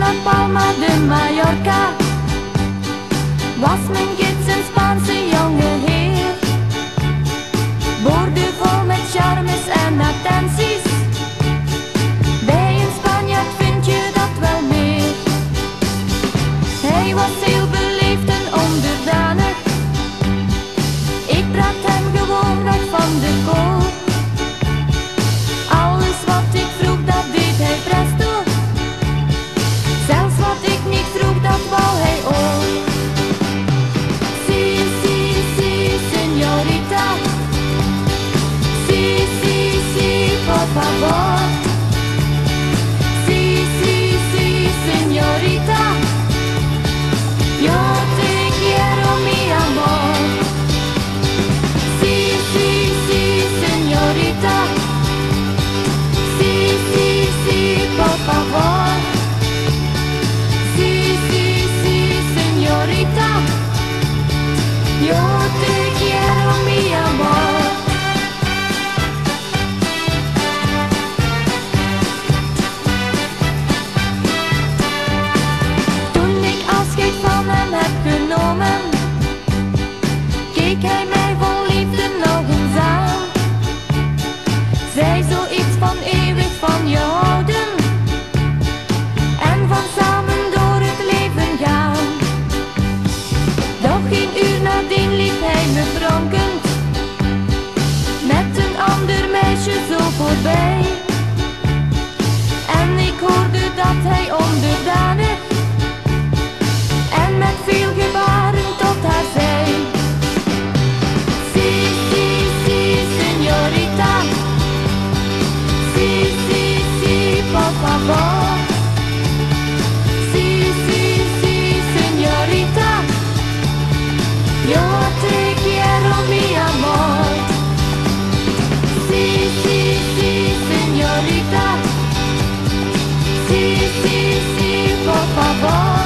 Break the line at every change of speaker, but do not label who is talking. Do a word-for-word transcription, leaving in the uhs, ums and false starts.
La Palma de Mallorca was mijn gids een Spaanse jonge heer. Boordevol met charmes en attenties, bij een Spanjaard vind je dat wel meer. Hij was heel beleefd en onderdanig, ik bracht hem gewoon weg van de koop. Alles wat ik vroeg, dat deed hij presto. Zelfs wat ik niet vroeg, dat wou hij ook. Si, si, si, señorita. Si, si, si, por favor. Si, si, si, señorita. Yo te quiero, mi amor. Si, si, si, señorita. Si, si, si, por favor. Si, si, si, señorita. Yo te quiero, mi amor. Toen ik afscheid van hem heb genomen, keek hij mij vol liefde nog eens aan. Zei zoiets van eeuwig van je houden en van samen door het leven gaan. Doch geen uur nadien liep hij me pronkend met een ander meisje zo voorbij. En ik hoorde dat hij onderdanig en met veel gebaren tot haar zei: Si, si, si, señorita. Si, si, si, por favor. Si, si, si, señorita. Yo te quiero, mi amor. Si, si, si, señorita. Si, si, si, por favor.